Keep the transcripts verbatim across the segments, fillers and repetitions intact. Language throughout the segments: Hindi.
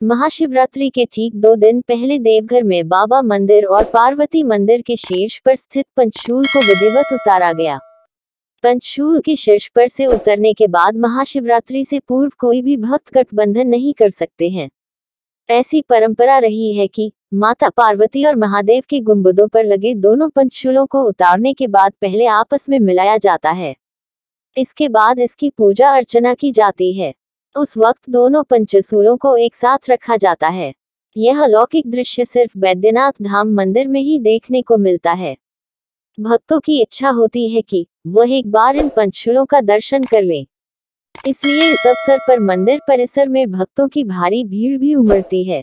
महाशिवरात्रि के ठीक दो दिन पहले देवघर में बाबा मंदिर और पार्वती मंदिर के शीर्ष पर स्थित पंचशूल को विधिवत उतारा गया। पंचशूल के शीर्ष पर से उतरने के बाद महाशिवरात्रि से पूर्व कोई भी भक्त गठबंधन नहीं कर सकते हैं। ऐसी परंपरा रही है कि माता पार्वती और महादेव के गुंबदों पर लगे दोनों पंचशूलों को उतारने के बाद पहले आपस में मिलाया जाता है। इसके बाद इसकी पूजा अर्चना की जाती है। उस वक्त दोनों पंचशूलों को एक साथ रखा जाता है। यह अलौकिक दृश्य सिर्फ बैद्यनाथ धाम मंदिर में ही देखने को मिलता है। भक्तों की इच्छा होती है कि वह एक बार इन पंचशूलों का दर्शन कर लें। इसलिए इस अवसर पर मंदिर परिसर में भक्तों की भारी भीड़ भी उमड़ती है।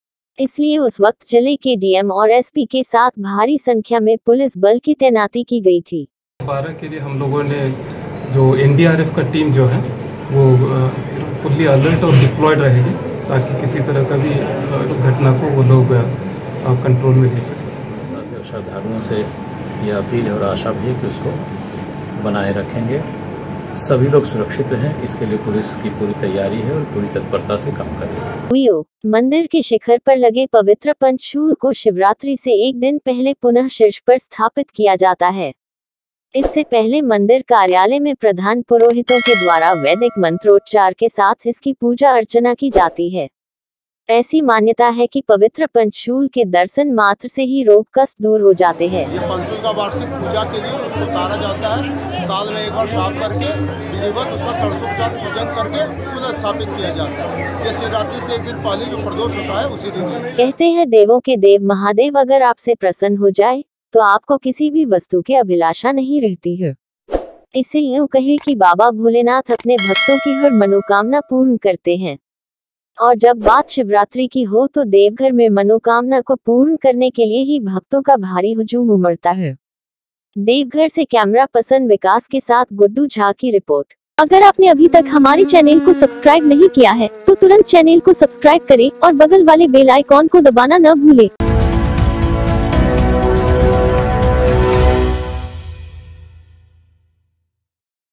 इसलिए उस वक्त जिले के डीएम और एसपी के साथ भारी संख्या में पुलिस बल की तैनाती की गई थी। बारह के लिए हम लोगों ने जो एनडीआरएफ का टीम जो है वो फुल्ली अलर्ट और डिप्लॉयड रहेगी ताकि किसी तरह का भी घटना को वो लोग कंट्रोल में ले सकें। श्रद्धालुओं से यह अपील और आशा भी है कि उसको बनाए रखेंगे। सभी लोग सुरक्षित रहें, इसके लिए पुलिस की पूरी तैयारी है और पूरी तत्परता से काम कर रही है। मंदिर के शिखर पर लगे पवित्र पंचशूल को शिवरात्रि से एक दिन पहले पुनः शीर्ष पर स्थापित किया जाता है। इससे पहले मंदिर कार्यालय में प्रधान पुरोहितों के द्वारा वैदिक मंत्रोच्चार के साथ इसकी पूजा अर्चना की जाती है। ऐसी मान्यता है कि पवित्र पंचशूल के दर्शन मात्र से ही रोग कष्ट दूर हो जाते हैं। ये पंचशूल का वार्षिक पूजा के लिए उसको उतारा जाता है। साल में एक बार साफ करके विधिवत उसका षोडशोपचार पूजन करके पुनः स्थापित किया जाता है। ये शिवरात्रि से एक दिन पहले जो प्रदोष होता है उसी दिन। कहते हैं देवों के देव महादेव अगर आपसे प्रसन्न हो जाए तो आपको किसी भी वस्तु की अभिलाषा नहीं रहती है। इसे यूं कहे कि बाबा भोलेनाथ अपने भक्तों की हर मनोकामना पूर्ण करते हैं। और जब बात शिवरात्रि की हो तो देवघर में मनोकामना को पूर्ण करने के लिए ही भक्तों का भारी हुजूम उमड़ता है। देवघर से कैमरा पर्सन विकास के साथ गुड्डू झा की रिपोर्ट। अगर आपने अभी तक हमारे चैनल को सब्सक्राइब नहीं किया है तो तुरंत चैनल को सब्सक्राइब करें और बगल वाले बेल आइकॉन को दबाना न भूलें।